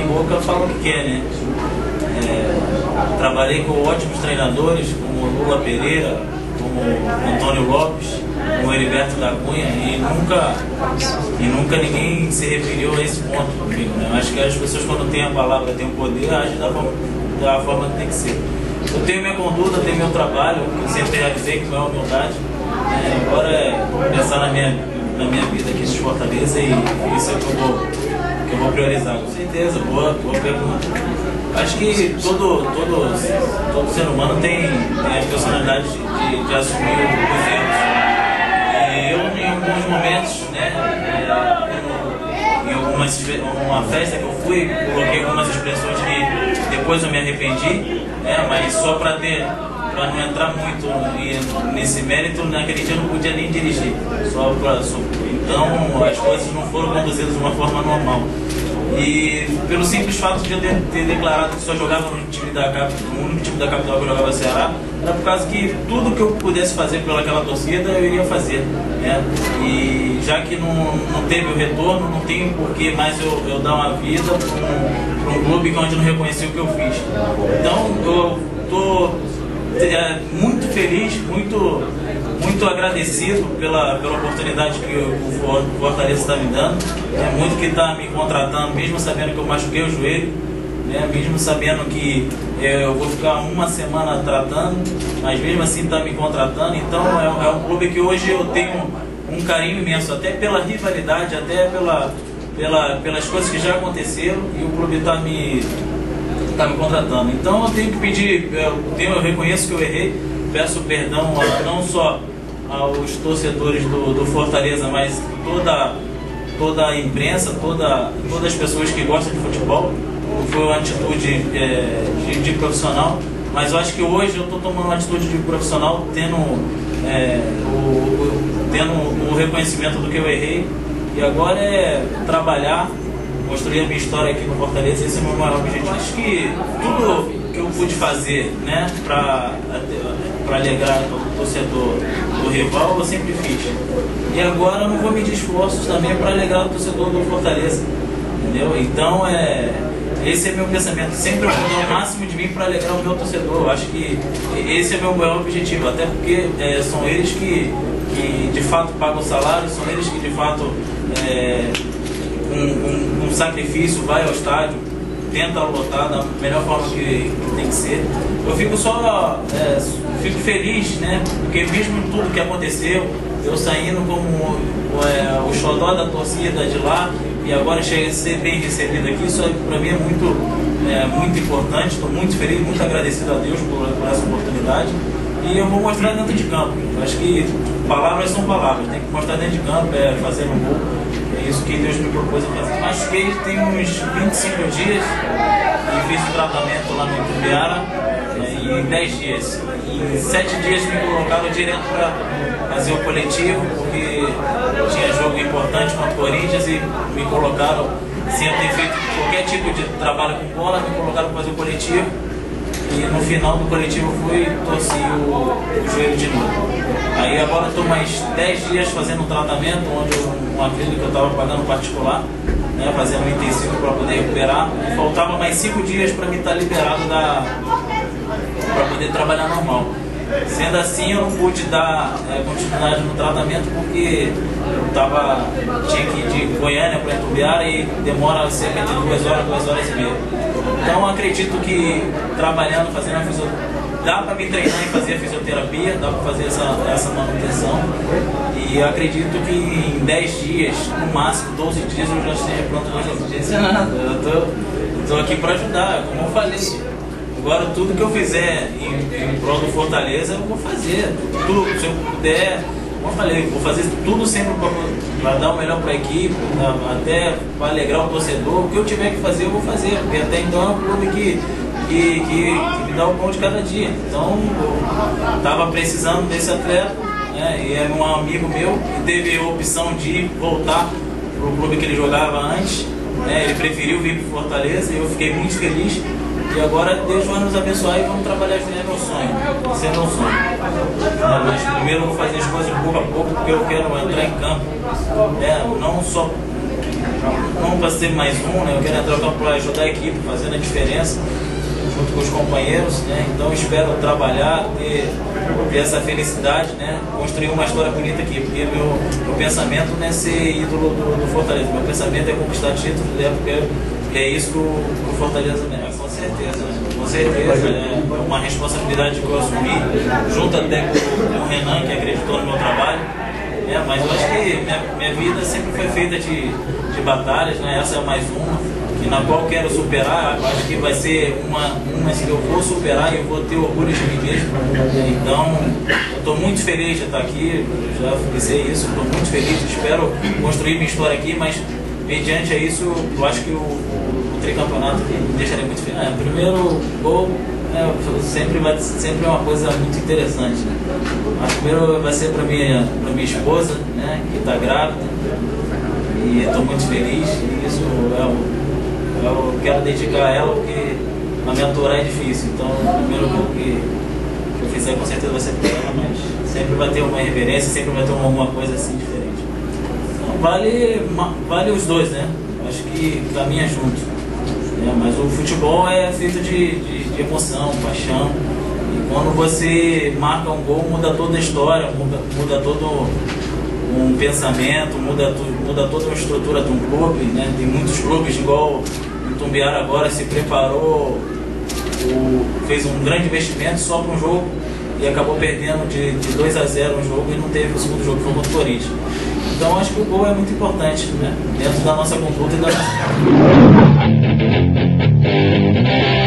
boca fala o que quer, né? Trabalhei com ótimos treinadores, como Lula Pereira, como Antônio Lopes, como Heriberto da Cunha, e nunca ninguém se referiu a esse ponto comigo, né? Eu acho que as pessoas, quando têm a palavra, têm o poder, agem da forma que tem que ser. Eu tenho minha conduta, tenho meu trabalho, eu sempre realizei com a humildade, né? Agora é pensar na minha vida aqui de Fortaleza, e isso é o que eu vou priorizar. Com certeza, boa pergunta. Acho que todo ser humano tem a personalidade de assumir os erros. Eu, em alguns momentos, né, em uma festa que eu fui, coloquei algumas expressões que depois eu me arrependi, né, mas só para não entrar muito nesse mérito, naquele dia eu não podia nem dirigir. Então as coisas não foram conduzidas de uma forma normal. E pelo simples fato de eu ter declarado que só jogava no único time da capital que eu jogava Ceará, era por causa que tudo que eu pudesse fazer pelaquela torcida eu iria fazer, né? E já que não teve o retorno, não tem porquê mais eu dar uma vida para um clube onde não reconheceu o que eu fiz. Então eu estou muito feliz, muito agradecido pela oportunidade que o Fortaleza está me dando, muito que está me contratando, mesmo sabendo que eu machuquei o joelho, né, mesmo sabendo que eu vou ficar uma semana tratando, mas mesmo assim está me contratando. Então é um clube que hoje eu tenho um carinho imenso, até pela rivalidade, até pelas coisas que já aconteceram, e o clube está me contratando. Então eu tenho que pedir, eu reconheço que eu errei, peço perdão não só aos torcedores do Fortaleza, mas toda a imprensa, todas as pessoas que gostam de futebol. Foi uma atitude de profissional, mas eu acho que hoje eu estou tomando uma atitude de profissional, tendo o reconhecimento do que eu errei, e agora é trabalhar, construir a minha história aqui no Fortaleza. Esse é o meu maior objetivo. Acho que tudo que eu pude fazer, né, para alegrar o torcedor do rival, eu sempre fiz. E agora eu não vou medir esforços também para alegrar o torcedor do Fortaleza, entendeu? Então esse é meu pensamento. Sempre eu vou dar o máximo de mim para alegrar o meu torcedor. Eu acho que esse é o meu maior objetivo, até porque são eles que de fato pagam o salário, são eles que de fato um sacrifício vai ao estádio, tenta lotar da melhor forma que tem que ser. Eu fico feliz, né, porque mesmo tudo que aconteceu, eu saindo como o xodó da torcida de lá, e agora chega a ser bem recebido aqui, isso para mim é muito importante. Estou muito feliz, muito agradecido a Deus por essa oportunidade, e eu vou mostrar dentro de campo. Eu acho que palavras são palavras, tem que mostrar dentro de campo, fazer um gol. É isso que Deus me propôs a fazer. Machuquei tem uns 25 dias e fiz o tratamento lá no Itumbiara em 10 dias. Em 7 dias me colocaram direto para fazer o coletivo, porque tinha jogo importante contra o Corinthians, e me colocaram, sem eu ter feito qualquer tipo de trabalho com bola, me colocaram para fazer o coletivo. E no final do coletivo fui torci o joelho de novo. Aí agora estou mais 10 dias fazendo um tratamento, onde uma clínica que eu estava pagando particular, né, fazendo um intensivo para poder recuperar. E faltava mais 5 dias para me estar liberado para poder trabalhar normal. Sendo assim, eu não pude dar continuidade no tratamento, porque eu tinha que ir de Goiânia para Itumbiara, e demora cerca de 2 horas e meia. Então acredito que trabalhando, fazendo a fisioterapia, dá para me treinar e fazer a fisioterapia, dá para fazer essa manutenção, e acredito que em 10 dias, no máximo 12 dias, eu já esteja pronto para jogar. Eu estou aqui para ajudar, como eu falei. Agora tudo que eu fizer em prol do Fortaleza, eu vou fazer. Tudo, se eu puder, como eu falei, vou fazer tudo sempre para dar o melhor para a equipe, até para alegrar o torcedor. O que eu tiver que fazer, eu vou fazer, porque até então é um clube que me dá o pão de cada dia. Então eu estava precisando desse atleta, né, e é um amigo meu que teve a opção de voltar para o clube que ele jogava antes, né, ele preferiu vir para o Fortaleza, e eu fiquei muito feliz. E agora Deus vai nos abençoar e vamos trabalhar. Esse é meu sonho, esse é meu sonho. Mas primeiro eu vou fazer as coisas pouco a pouco, porque eu quero entrar em campo, não só não para ser mais um, né? Eu quero entrar no campo para ajudar a equipe, fazendo a diferença junto com os companheiros, né? Então espero trabalhar, ter essa felicidade, né? Construir uma história bonita aqui, porque meu pensamento não é ser ídolo do Fortaleza, meu pensamento é conquistar títulos, né? Porque é isso que o Fortaleza merece. Com certeza, né? Com certeza, é uma responsabilidade que eu assumi, junto até com o Renan, que acreditou no meu trabalho. Mas eu acho que minha vida sempre foi feita de batalhas, né? Essa é mais uma, e na qual eu quero superar. Eu acho que vai ser uma que eu vou superar e eu vou ter orgulho de mim mesmo. Então, eu estou muito feliz de estar aqui, eu já frisei isso, estou muito feliz, espero construir minha história aqui, mas mediante a isso, eu acho que o tricampeonato me deixaria muito feliz. O primeiro gol sempre é uma coisa muito interessante, né? Mas primeiro vai ser para minha esposa, né, que está grávida, e estou muito feliz, e isso eu quero dedicar a ela, porque amamentar é difícil. Então o primeiro gol que eu fizer com certeza vai ser para ela, mas sempre vai ter uma reverência, sempre vai ter alguma coisa assim diferente. Então, vale os dois, né? Acho que caminha junto. Mas o futebol é feito de emoção, paixão, e quando você marca um gol, muda toda a história, muda todo um pensamento, muda toda uma estrutura de um clube, né? Tem muitos clubes, igual o Tumbiara agora se preparou, fez um grande investimento só para um jogo e acabou perdendo de 2-0 um jogo e não teve o segundo jogo, foi contra o Corinthians. Então acho que o gol é muito importante, né? Dentro da nossa conduta e da nossa